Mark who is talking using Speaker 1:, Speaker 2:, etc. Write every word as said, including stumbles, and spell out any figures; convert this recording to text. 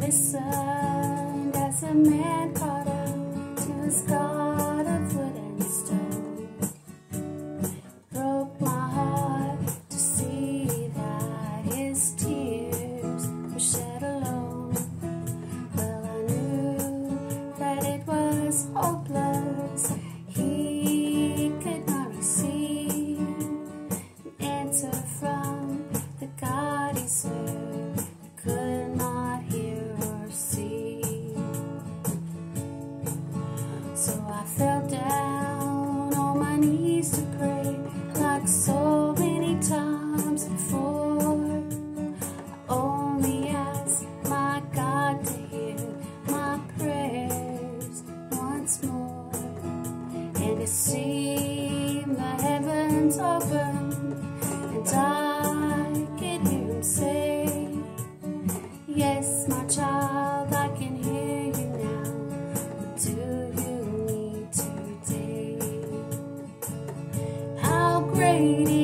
Speaker 1: listened as a man caught up to his God of wood and stone. Broke my heart to see that his tears were shed alone. Well, I knew that it was hopeless. He could not receive an answer from the God he served. Could not hear or see. So I fell down on my knees to pray, like so many times before. I only asked my God to hear my prayers once more. And it seemed the heavens opened, and I could hear him say, "Yes, my child, I can hear you now. What do you need today? How great